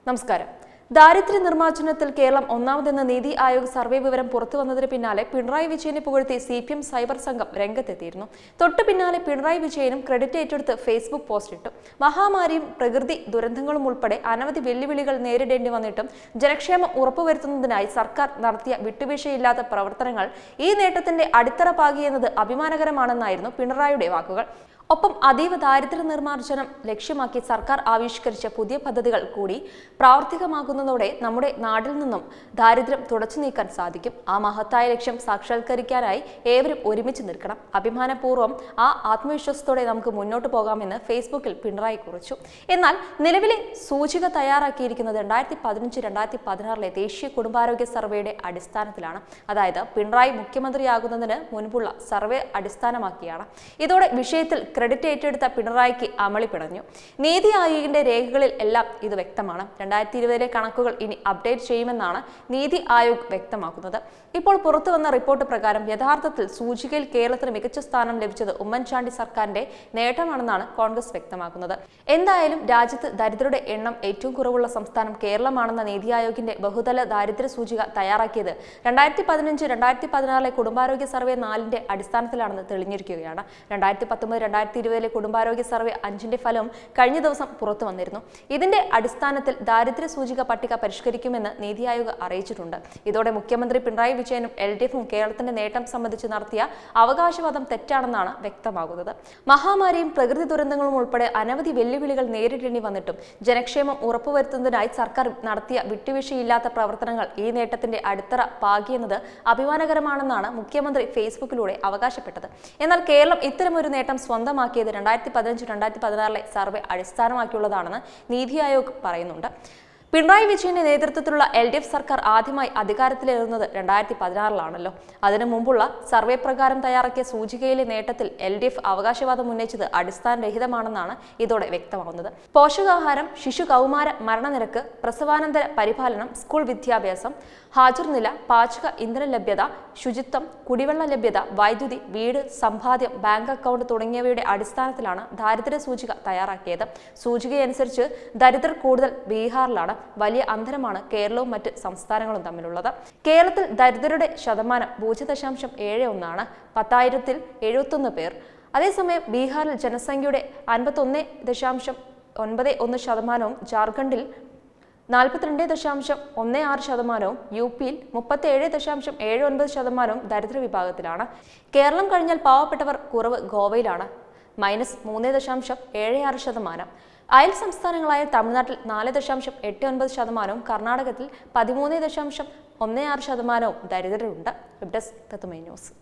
നമസ്കാരം. ദാരിദ്ര്യ നിർമ്മാർജ്ജനത്തിൽ കേരളം ഒന്നാമതെന്ന നീതി ആയോഗ് സർവേ വിവരം പുറത്തുവന്നതിന് പിന്നാലെ പിണറായി വിജയനെ പുകഴ്ത്തി CPM സൈബർ സംഘം രംഗത്തെത്തിയിരുന്നു. തൊട്ടു പിന്നാലെ പിണറായി വിജയനും ക്രെഡിറ്റ് ഏറ്റെടുത്ത് ഫേസ്ബുക്ക് പോസ്റ്റ് ഇട്ടു. മഹാമാരിയും പ്രകൃതി ദുരന്തങ്ങളും ഉൾപ്പെടെ അനവധി വെല്ലുവിളികൾ നേരിടേണ്ടി വന്നിട്ടും ജനക്ഷേമം ഉറപ്പുവരുത്തുന്നതിനായി സർക്കാർ നടത്തിയ വിട്ടുവീഴ്ചയില്ലാത്ത പ്രവർത്തനങ്ങൾ ഈ നേട്ടത്തിന്റെ അടിത്തറ പാകിയെന്നത് അഭിമാനകരമാണെന്നായിരുന്നു പിണറായിയുടെ വാക്കുകൾ. ഒപ്പം അതീവ ദാരിദ്ര്യ നിർമ്മാർജ്ജനം ലക്ഷ്യമാക്കി സർക്കാർ ആവിഷ്കരിച്ച പുതിയ പദ്ധതികൾ കൂടി പ്രാവർത്തികമാകുന്നതോടെ നമ്മുടെ നാട്ടിൽ നിന്നും ദാരിദ്ര്യം തുടച്ചു നീക്കാൻ സാധിക്കും. ആ മഹത്തായ ലക്ഷ്യം സാക്ഷാത്കരിക്കാനായി ഏവരും ഒരുമിച്ച് നിൽക്കണം. അഭിമാനപൂർവ്വം ആ ആത്മവിശ്വാസത്തോടെ നമുക്ക് മുന്നോട്ട് പോകാമെന്ന് ഫേസ്ബുക്കിൽ പിണറായി കുറിച്ചു. എന്നാൽ നിലവിലെ സൂചിക തയ്യാറാക്കിയിരിക്കുന്നത് 2015-2016 ദേശീയ കുടുംബാരോഗ്യ സർവേയുടെ അടിസ്ഥാനത്തിലാണ്. അതായത് പിണറായി മുഖ്യമന്ത്രിയാകുന്നതിന് മുൻപുള്ള സർവേ അടിസ്ഥാനമാക്കിയാണ്. ഇതോടെ വിഷയത്തിൽ ക്രെഡിറ്റ് ഏറ്റെടുത്ത പിണറായിക്ക് അമളി പിടഞ്ഞു. നീതി ആയോഗിന്റെ രേഖകളിൽ എല്ലാം ഇത് വ്യക്തമാണ്. 2020 കണക്കുകൾ ഇനി അപ്ഡേറ്റ് ചെയ്യുമെന്നാണ് നീതി ആയോഗ് വ്യക്തമാക്കുന്നത്. ഇപ്പോൾ പുറത്തുവന്ന റിപ്പോർട്ട് പ്രകാരം യഥാർത്ഥത്തിൽ സൂചികയിൽ കേരളത്തിന് മികച്ച സ്ഥാനം ലഭിച്ചത് ഉമ്മൻചാണ്ടി സർക്കാരിന്റെ നേട്ടമാണെന്നാണ് കോൺഗ്രസ് വ്യക്തമാക്കുന്നത്. എന്തായാലും രാജ്യത്ത് ദരിദ്രരുടെ എണ്ണം ഏറ്റവും കുറവുള്ള സംസ്ഥാനം കേരളമാണെന്ന നീതി ആയോഗിന്റെ ബഹുതല ദാരിദ്ര്യ സൂചിക തയ്യാറാക്കിയത് 2015-2016 കുടുംബാരോഗ്യ സർവേ 4ന്റെ അടിസ്ഥാനത്തിലാണെന്ന് തെളിഞ്ഞിരിക്കുകയാണ്. 2019-2020 കുടുംബാരോഗ്യ സർവേ 5ന്റെ ഫലവും കഴിഞ്ഞ ദിവസം പുറത്തു വന്നിരുന്നു. ഇതിന്റെ അടിസ്ഥാനത്തിൽ ദാരിദ്ര്യ സൂചിക പട്ടിക പരിഷ്കരിക്കുമെന്ന് നീതി ആയോഗ് അറിയിച്ചിട്ടുണ്ട്. ഇതോടെ മുഖ്യമന്ത്രി പിണറായി വിജയനും LDFും കേരളത്തിന്റെ നേട്ടം സംബന്ധിച്ച് നടത്തിയ അവകാശവാദം തെറ്റാണെന്നാണ് വ്യക്തമാകുന്നത്. മഹാമാരിയും പ്രകൃതി ദുരന്തങ്ങളും ഉൾപ്പെടെ അനവധി വെല്ലുവിളികൾ നേരിടേണ്ടി വന്നിട്ടും ജനക്ഷേമം ഉറപ്പുവരുത്തുന്നതിനായി സർക്കാർ നടത്തിയ വിട്ടുവീഴ്ചയില്ലാത്ത പ്രവർത്തനങ്ങൾ ഈ നേട്ടത്തിന്റെ അടിത്തറ പാകിയെന്നത് അഭിമാനകരമാണെന്നാണ് മുഖ്യമന്ത്രി ഫേസ്ബുക്കിലൂടെ അവകാശപ്പെട്ടത്. എന്നാൽ കേരളം ഇത്തരമൊരു നേട്ടം സ്വന്തമാക്കിയത് 2015-2016 സർവേ അടിസ്ഥാനമാക്കിയുള്ളതാണെന്ന് നീതി ആയോഗ് പറയുന്നുണ്ട്. പിണറായി വിജയന്റെ നേതൃത്വത്തിലുള്ള LDF സർക്കാർ ആദ്യമായി അധികാരത്തിലേറുന്നത് 2016 അതിനു മുമ്പുള്ള സർവേ പ്രകാരം തയ്യാറാക്കിയ സൂചികയിലെ നേട്ടത്തിൽ LDF അവകാശവാദം ഉന്നയിച്ചത് അടിസ്ഥാനരഹിതമാണെന്നാണ് ഇതോടെ വ്യക്തമാവുന്നത്. പോഷകാഹാരം, ശിശു കൗമാര മരണനിരക്ക്, പ്രസവാനന്തര പരിപാലനം, സ്കൂൾ വിദ്യാഭ്യാസം, ഹാജർ നില, പാചക ഇന്ധന ലഭ്യത, ശുചിത്വം, കുടിവെള്ള ലഭ്യത, വൈദ്യുതി, വീട്, സമ്പാദ്യം, ബാങ്ക് അക്കൗണ്ട് തുടങ്ങിയവയുടെ അടിസ്ഥാനത്തിലാണ് ദാരിദ്ര്യ സൂചിക തയ്യാറാക്കിയത്. സൂചികയനുസരിച്ച് ദരിദ്രർ കൂടുതൽ ബീഹാറിലാണ്. വലിയ അന്തരമാണ് കേരളവും മറ്റ് സംസ്ഥാനങ്ങളും തമ്മിലുള്ളത്. കേരളത്തിൽ ദരിദ്രരുടെ ശതമാനം 0.71 10,071 പേർ. അതേസമയം ബീഹാറിൽ ജനസംഖ്യയുടെ 51.91%, ജാർഖണ്ഡിൽ 42.16%, UPയിൽ 37.79% ദരിദ്ര വിഭാഗത്തിലാണ്. കേരളം കഴിഞ്ഞാൽ പാവപ്പെട്ടവർ കുറവ് ഗോവയിലാണ്, -3.76%. അയൽ സംസ്ഥാനങ്ങളായ തമിഴ്നാട്ടിൽ 4.89%, കർണാടകത്തിൽ 13.16% ദരിദ്രരുണ്ട്. Web desk Tatwamayi news.